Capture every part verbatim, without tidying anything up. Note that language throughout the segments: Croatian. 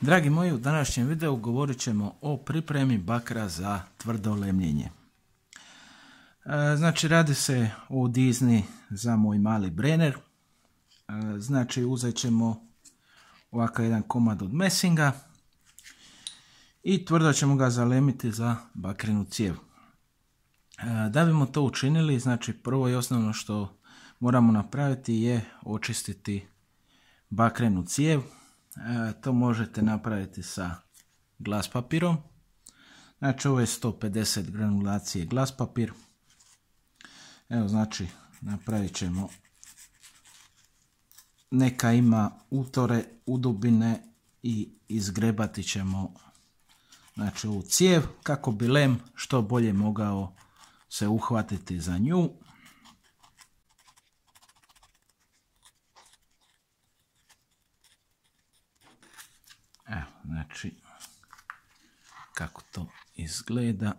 Dragi moji, u današnjem videu govorit ćemo o pripremi bakra za tvrdo lemljenje. E, znači radi se o dizni za moj mali brener. E, znači uzet ćemo ovakav jedan komad od mesinga i tvrdo ćemo ga zalemiti za bakrenu cijev. E, da bimo to učinili, znači prvo i osnovno što moramo napraviti je očistiti bakrenu cijev. E, to možete napraviti sa glas papirom. Znači ovo je sto pedeset granulacije glas papir. Evo znači napravit ćemo, neka ima utore, udubine i izgrebati ćemo znači ovu cijev kako bi lem što bolje mogao se uhvatiti za nju. Evo, znači, kako to izgleda.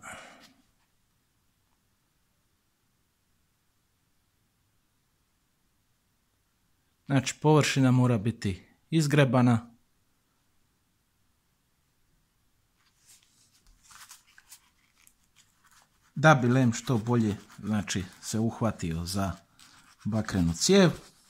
Znači, površina mora biti izgrebana. Da bi lem što bolje, znači, se uhvatio za bakrenu cijev.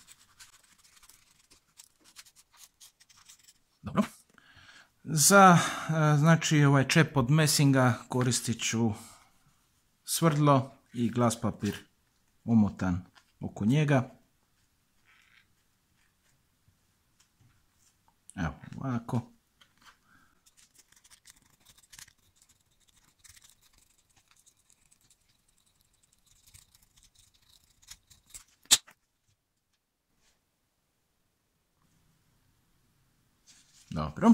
Dobro. Za znači ovaj čep od mesinga koristit ću svrdlo i glas papir omotan oko njega. Evo ovako. Dobro.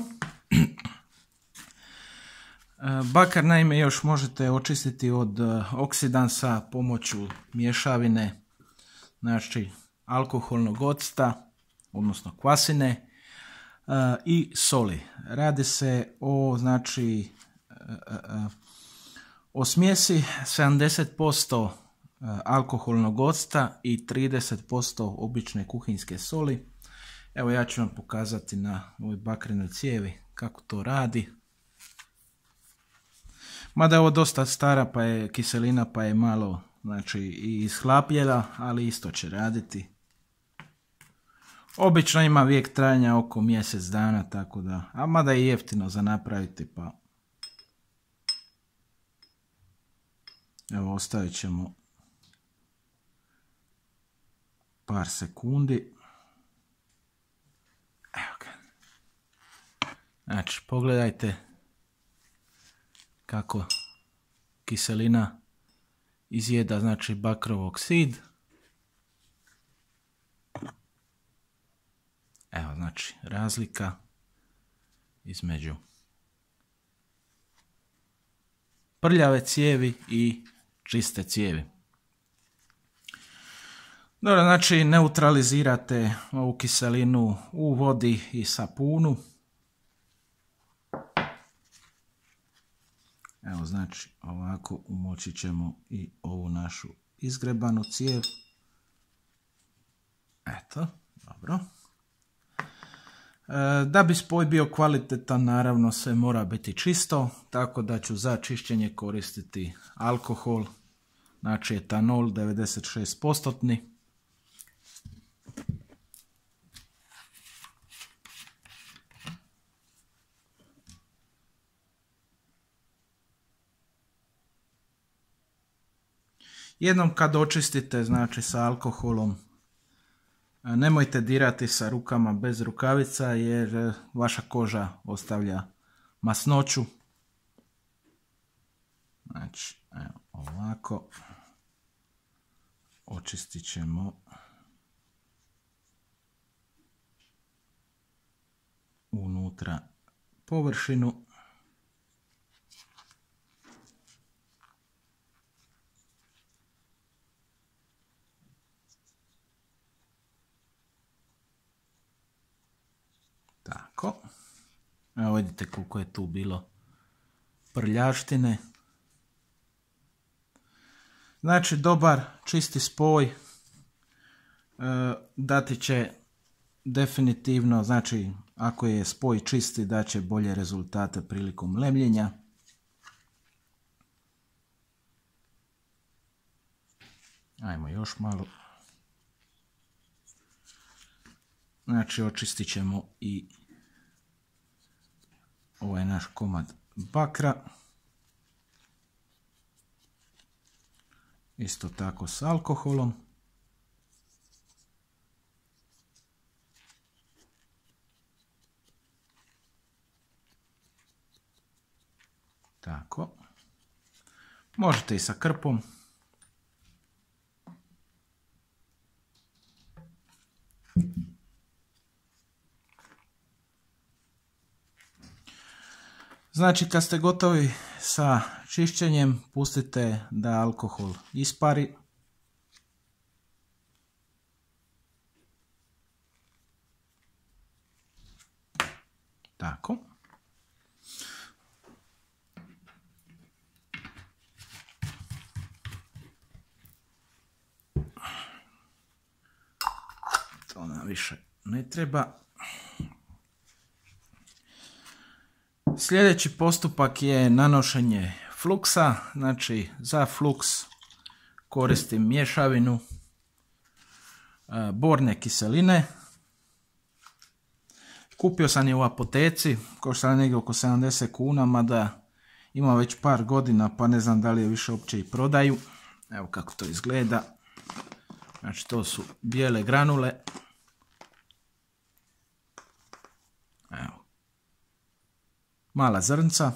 Bakar naime još možete očistiti od oksidansa pomoću mješavine, znači alkoholnog octa, odnosno kvasine i soli. Radi se o znači o smjesi sedamdeset posto alkoholnog octa i trideset posto obične kuhinjske soli. Evo ja ću vam pokazati na ovoj bakrenoj cijevi kako to radi. Mada je ovo dosta stara pa je kiselina pa je malo znači i ishlapljela, ali isto će raditi. Obično ima vijek trajanja oko mjesec dana, tako da, a mada je jeftino za napraviti pa. Evo ostavit ćemo par sekundi. Evo ga. Znači pogledajte kako kiselina izjeda znači bakrov oksid. Evo znači razlika između prljave cijevi i čiste cijevi. Dobro, znači neutralizirate ovu kiselinu u vodi i sapunu. Evo znači ovako umočit ćemo i ovu našu izgrebanu cijev. Eto, dobro. E, da bi spoj bio kvalitetan, naravno sve mora biti čisto, tako da ću za čišćenje koristiti alkohol, znači etanol devedeset šest posto. Jednom kad očistite znači sa alkoholom, nemojte dirati sa rukama bez rukavica jer vaša koža ostavlja masnoću. Znači, evo ovako. Očistit ćemo unutra površinu. Tako. Evo vidite koliko je tu bilo prljaštine. Znači dobar čisti spoj e, dati će definitivno, znači ako je spoj čisti, daće bolje rezultate prilikom lemljenja. Ajmo još malo. Znači očistit ćemo i ovaj naš komad bakra. Isto tako s alkoholom. Tako. Možete i sa krpom. Znači kad ste gotovi sa čišćenjem, pustite da alkohol ispari. Tako. To nam više ne treba. Sljedeći postupak je nanošenje fluksa. Znači za fluks koristim mješavinu borne kiseline. Kupio sam je u apoteci, košta negdje oko sedamdeset kuna, mada ima već par godina pa ne znam da li je više uopće i prodaju. Evo kako to izgleda. Znači to su bijele granule. Evo. Mala zrnca.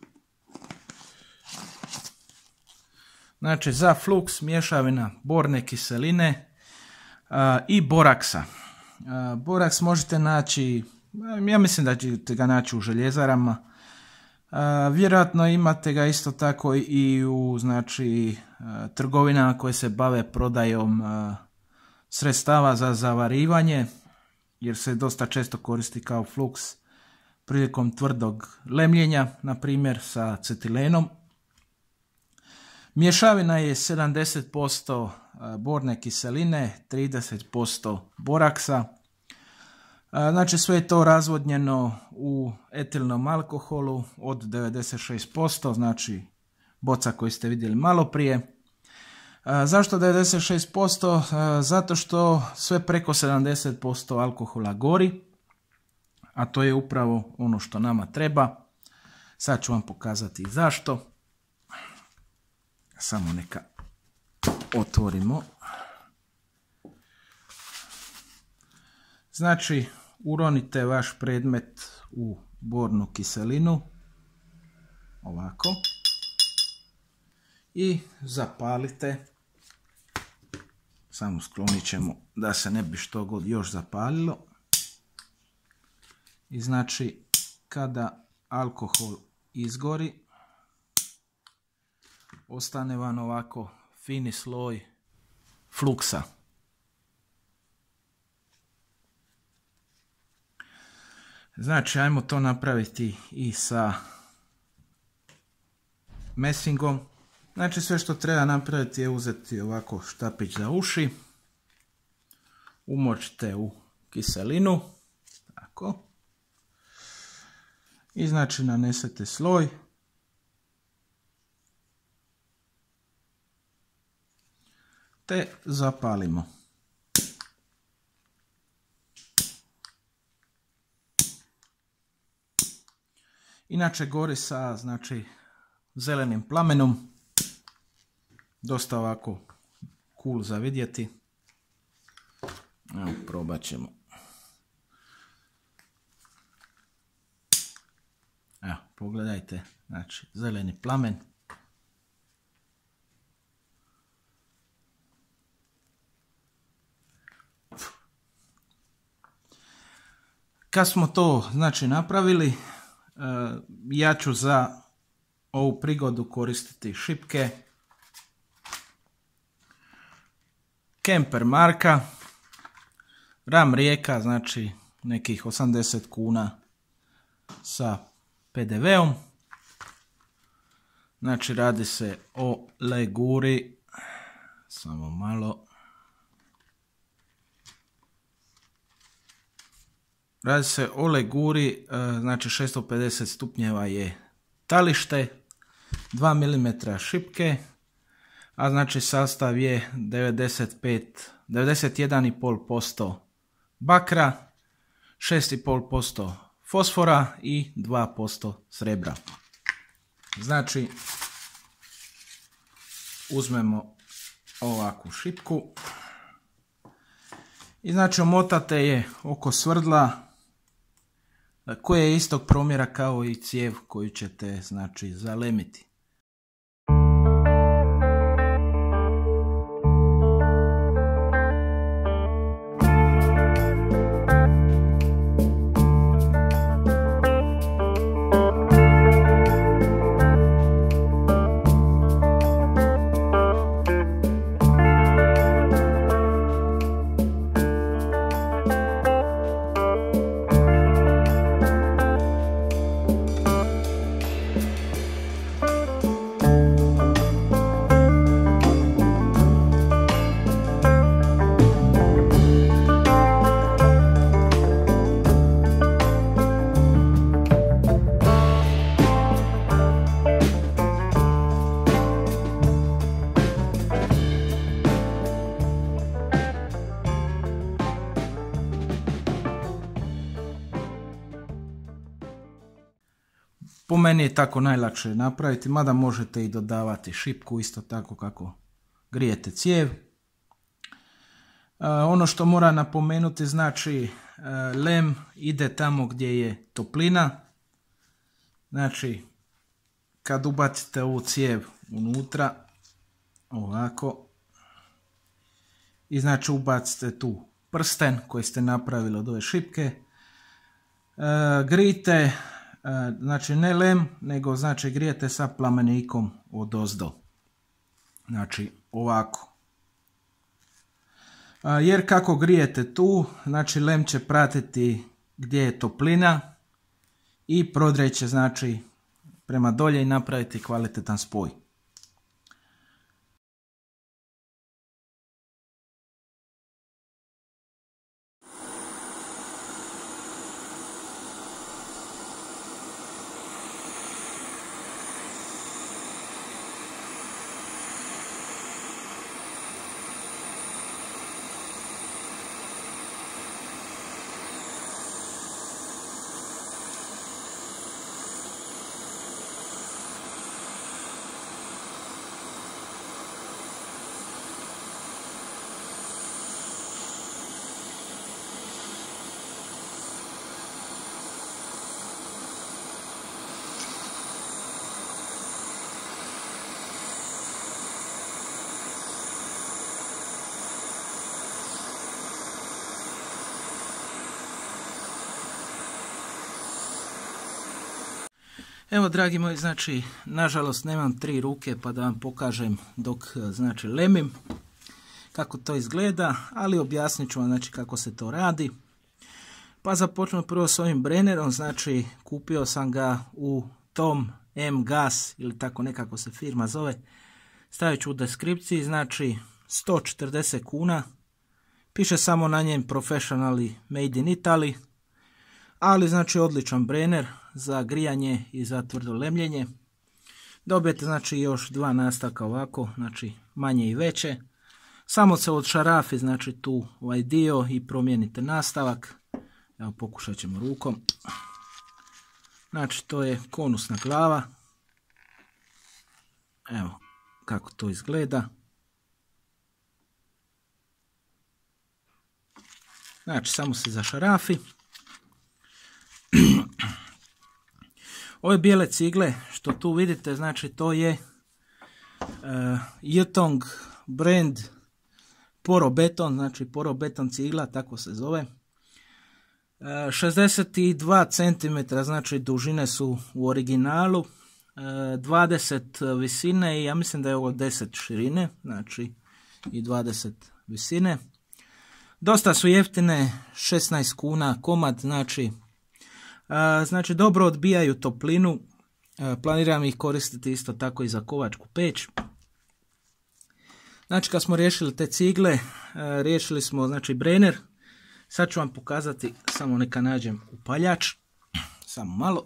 Znači za fluks mješavina borne kiseline a, i boraksa. A, boraks možete naći, ja mislim da ćete ga naći u željezarama. A, vjerojatno imate ga isto tako i u znači, a, trgovinama koje se bave prodajom a, sredstava za zavarivanje, jer se dosta često koristi kao fluks prilikom tvrdog lemljenja, na primjer sa acetilenom. Mješavina je sedamdeset posto borne kiseline, trideset posto boraksa. Znači sve je to razvodnjeno u etilnom alkoholu od devedeset šest posto, znači boca koju ste vidjeli malo prije. Zašto devedeset šest posto? Zato što sve preko sedamdeset posto alkohola gori, a to je upravo ono što nama treba. Sad ću vam pokazati zašto. Samo neka otvorimo. Znači, uronite vaš predmet u bornu kiselinu. Ovako. I zapalite. Samo sklonit ćemo da se ne bi što god još zapalilo. I znači, kada alkohol izgori, ostane vam ovako fini sloj fluksa. Znači, ajmo to napraviti i sa mesingom. Znači, sve što treba napraviti je uzeti ovako štapić za uši. Umočite u kiselinu. Tako. I znači nanesete sloj. Te zapalimo. Inače gori sa znači zelenim plamenom. Dosta ovako cool za vidjeti. Evo, probat ćemo. Evo, pogledajte, znači zeleni plamen. Kad smo to znači napravili, ja ću za ovu prigodu koristiti šipke Kemper marka, Ram Rijeka, znači nekih osamdeset kuna sa pe de veom. Znači radi se o leguri, samo malo. radi se o leguri, znači šesto pedeset stupnjeva je talište, dva milimetra šipke, a znači sastav je devedeset pet, devedeset jedan i pol posto bakra, šest i pol posto fosfora i dva posto srebra. Znači, uzmemo ovakvu šipku i znači omotate je oko svrdla koje je istog promjera kao i cijev koju ćete znači zalemiti. Po meni je tako najlakše napraviti, mada možete i dodavati šipku isto tako kako grijete cijev. E, ono što mora napomenuti, znači e, lem ide tamo gdje je toplina. Znači kad ubacite ovu cijev unutra, ovako, i znači ubacite tu prsten koji ste napravili od ove šipke, e, grijte. Znači ne lem, nego znači grijete sa plamenikom odozdo. Znači ovako. Jer kako grijete tu, znači lem će pratiti gdje je toplina i prodreće znači prema dolje i napraviti kvalitetan spoj. Evo dragi moji, znači nažalost nemam tri ruke pa da vam pokažem dok znači lemim kako to izgleda, ali objasnit ću vam znači kako se to radi. Pa započnemo prvo s ovim brennerom, znači kupio sam ga u Tom M Gas ili tako nekako se firma zove. Stavit ću u deskripciji, znači sto četrdeset kuna, piše samo na njem Professionally Made in Italy, ali znači odličan brenner za grijanje i za tvrdo lemljenje. Dobijete znači još dva nastavka ovako, znači manje i veće. Samo se od šarafi znači tu ovaj dio i promijenite nastavak. Evo pokušat ćemo rukom. Znači to je konusna glava. Evo kako to izgleda. Znači samo se zašarafi. Ove bijele cigle što tu vidite, znači to je uh, Yutong brand porobeton, znači porobeton cigla, tako se zove. Uh, šezdeset dva centimetra, znači dužine su u originalu, uh, dvadeset visine i ja mislim da je ovo deset širine, znači i dvadeset visine. Dosta su jeftine, šesnaest kuna komad, znači Znači dobro odbijaju toplinu, planiram ih koristiti isto tako i za kovačku peć. Znači kad smo riješili te cigle, riješili smo znači brenner, Sad ću vam pokazati, samo neka nađem upaljač, samo malo.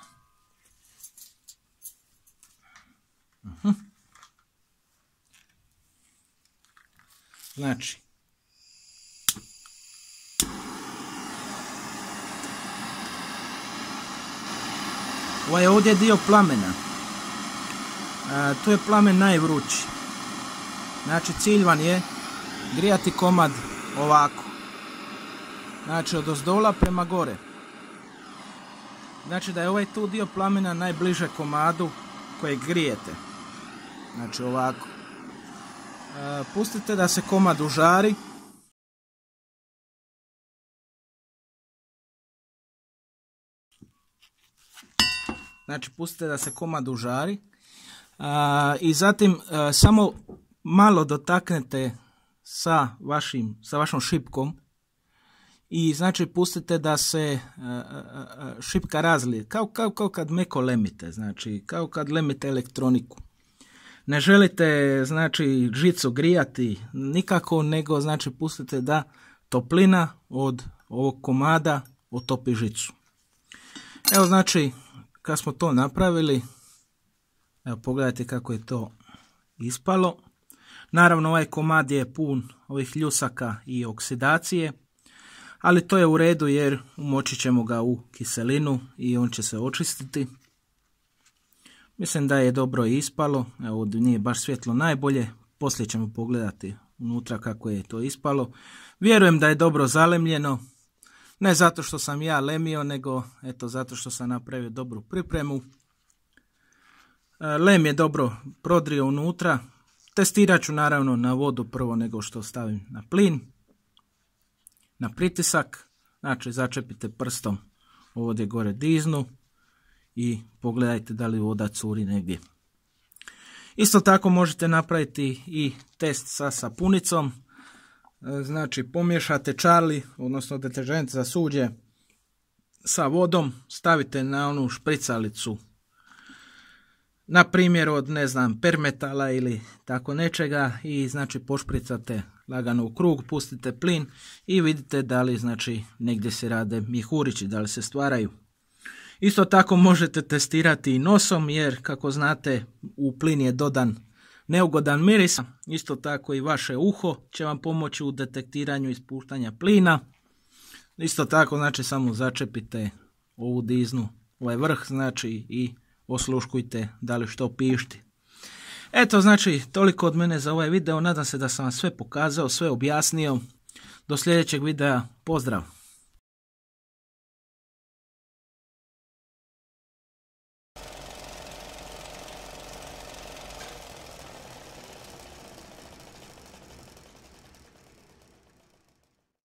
Uh-huh. Znači, ovaj je ovdje dio plamena. A, tu je plamen najvrući. Znači, cilj vam je grijati komad ovako. Znači, od ozdola prema gore. Znači da je ovaj tu dio plamena najbliže komadu kojeg grijete. Znači ovako. E, pustite da se komad užari. Znači pustite da se komad užari. E, I zatim e, samo malo dotaknete sa, vašim, sa vašom šipkom. I znači pustite da se uh, uh, šipka razlije, kao, kao, kao kad meko lemite, znači kao kad lemite elektroniku. Ne želite znači žicu grijati nikako, nego znači pustite da toplina od ovog komada otopi žicu. Evo znači kad smo to napravili, evo pogledajte kako je to ispalo. Naravno ovaj komad je pun ovih ljusaka i oksidacije. Ali to je u redu jer umočit ćemo ga u kiselinu i on će se očistiti. Mislim da je dobro ispalo. Evo ovdje nije baš svjetlo najbolje. Poslije ćemo pogledati unutra kako je to ispalo. Vjerujem da je dobro zalemljeno. Ne zato što sam ja lemio, nego eto zato što sam napravio dobru pripremu. Lem je dobro prodrio unutra. Testirat ću naravno na vodu prvo nego što stavim na plin. Na pritisak, znači začepite prstom ovdje gore diznu i pogledajte da li voda curi negdje. Isto tako možete napraviti i test sa sapunicom, znači pomiješate čarli, odnosno deteržent za suđe sa vodom, stavite na onu špricalicu, na primjer od ne znam permetala ili tako nečega i znači pošpricate lagano u krug, pustite plin i vidite da li znači negdje se rade mjehurići, da li se stvaraju. Isto tako možete testirati i nosom jer kako znate u plin je dodan neugodan miris. Isto tako i vaše uho će vam pomoći u detektiranju ispuštanja plina. Isto tako znači samo začepite ovu diznu, ovaj vrh znači i osluškujte da li što pišti. Eto znači toliko od mene za ovaj video, nadam se da sam vam sve pokazao, sve objasnio. Do sljedećeg videa, pozdrav!